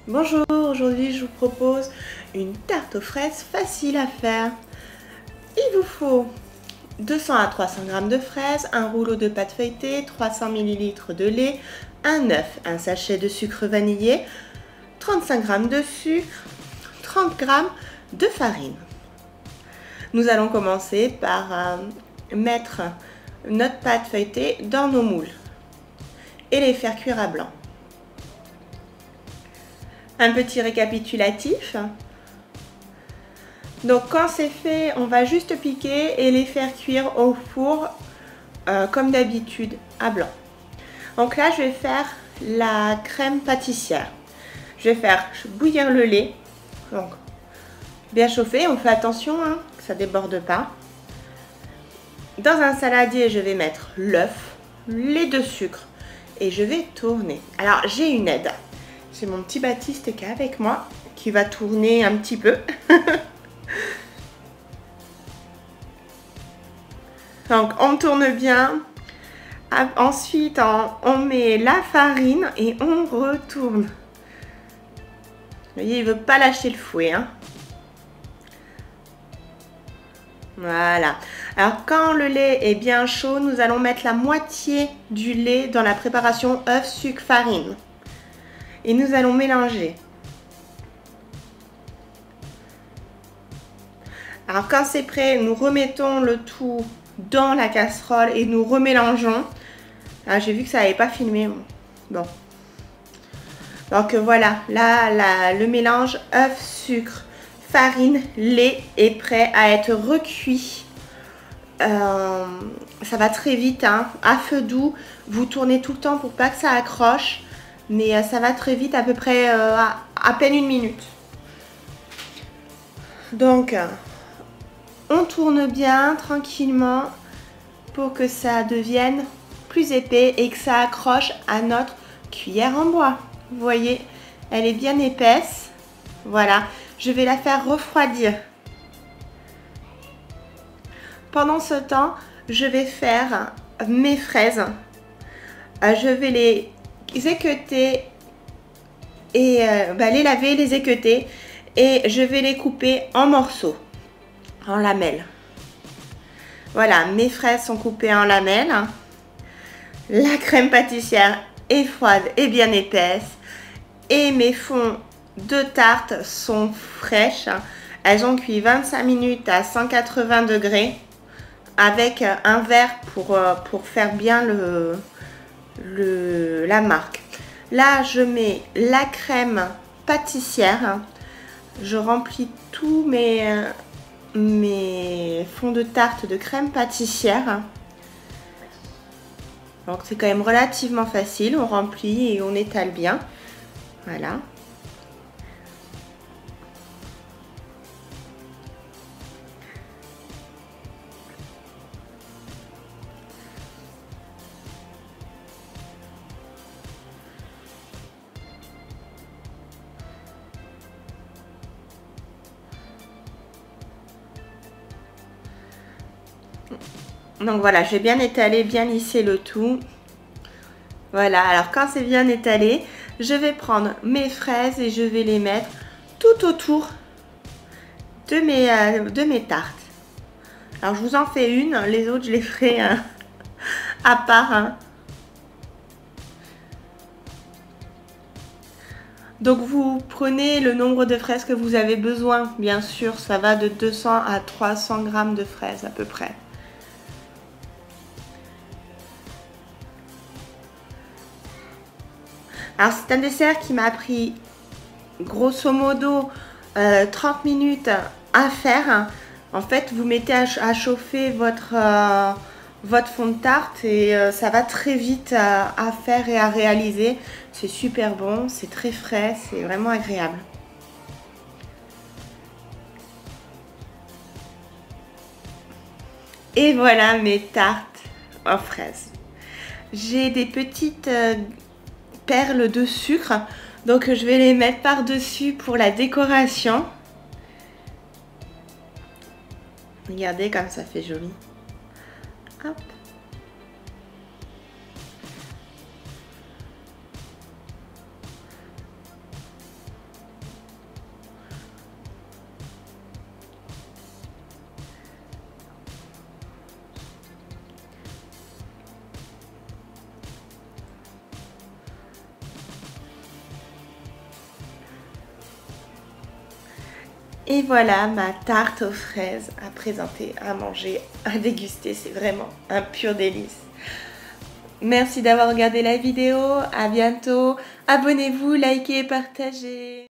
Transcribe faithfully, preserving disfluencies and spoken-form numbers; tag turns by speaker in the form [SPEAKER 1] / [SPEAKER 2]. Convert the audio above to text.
[SPEAKER 1] Bonjour, aujourd'hui je vous propose une tarte aux fraises facile à faire. Il vous faut deux cents à trois cents grammes de fraises, un rouleau de pâte feuilletée, trois cents millilitres de lait, un œuf, un sachet de sucre vanillé, trente-cinq grammes de sucre, trente grammes de farine. Nous allons commencer par euh, mettre notre pâte feuilletée dans nos moules et les faire cuire à blanc. Un petit récapitulatif. Donc quand c'est fait, on va juste piquer et les faire cuire au four euh, comme d'habitude à blanc. Donc là je vais faire la crème pâtissière. Je vais faire bouillir le lait, donc bien chauffé, on fait attention hein, que ça déborde pas. Dans un saladier je vais mettre l'œuf, les deux sucres et je vais tourner. Alors j'ai une aide. C'est mon petit Baptiste qui est avec moi, qui va tourner un petit peu. Donc on tourne bien. Ensuite on met la farine et on retourne. Vous voyez, il ne veut pas lâcher le fouet. Hein. Voilà. Alors quand le lait est bien chaud, nous allons mettre la moitié du lait dans la préparation œuf, sucre, farine. Et nous allons mélanger. Alors quand c'est prêt, nous remettons le tout dans la casserole et nous remélangeons. Ah, j'ai vu que ça n'avait pas filmé. Bon. Donc voilà, là, là le mélange œuf, sucre, farine, lait est prêt à être recuit. Euh, ça va très vite, hein, à feu doux. Vous tournez tout le temps pour pas que ça accroche. Mais ça va très vite, à peu près euh, à, à peine une minute. Donc, on tourne bien, tranquillement, pour que ça devienne plus épais et que ça accroche à notre cuillère en bois. Vous voyez, elle est bien épaisse. Voilà, je vais la faire refroidir. Pendant ce temps, je vais faire mes fraises. Je vais les équeuter et euh, bah, les laver, les équeuter et je vais les couper en morceaux, en lamelles. Voilà, mes fraises sont coupées en lamelles. La crème pâtissière est froide et bien épaisse et mes fonds de tarte sont fraîches. Elles ont cuit vingt-cinq minutes à cent quatre-vingts degrés avec un verre pour, pour faire bien le Le, la marque. Là je mets la crème pâtissière, je remplis tous mes, mes fonds de tarte de crème pâtissière. Donc c'est quand même relativement facile, on remplit et on étale bien. Voilà. Donc voilà, j'ai bien étalé, bien lissé le tout. Voilà, alors quand c'est bien étalé, je vais prendre mes fraises et je vais les mettre tout autour de mes, euh, de mes tartes. Alors je vous en fais une, les autres je les ferai euh, à part. Hein. Donc vous prenez le nombre de fraises que vous avez besoin, bien sûr, ça va de deux cents à trois cents grammes de fraises à peu près. Alors c'est un dessert qui m'a pris grosso modo euh, trente minutes à faire. En fait vous mettez à, à chauffer votre, euh, votre fond de tarte et euh, ça va très vite à, à faire et à réaliser. C'est super bon, c'est très frais, c'est vraiment agréable. Et voilà mes tartes aux fraises. J'ai des petites euh, perles de sucre, donc je vais les mettre par dessus pour la décoration. Regardez comme ça fait joli. Hop. Et voilà ma tarte aux fraises à présenter, à manger, à déguster. C'est vraiment un pur délice. Merci d'avoir regardé la vidéo. À bientôt. Abonnez-vous, likez, partagez.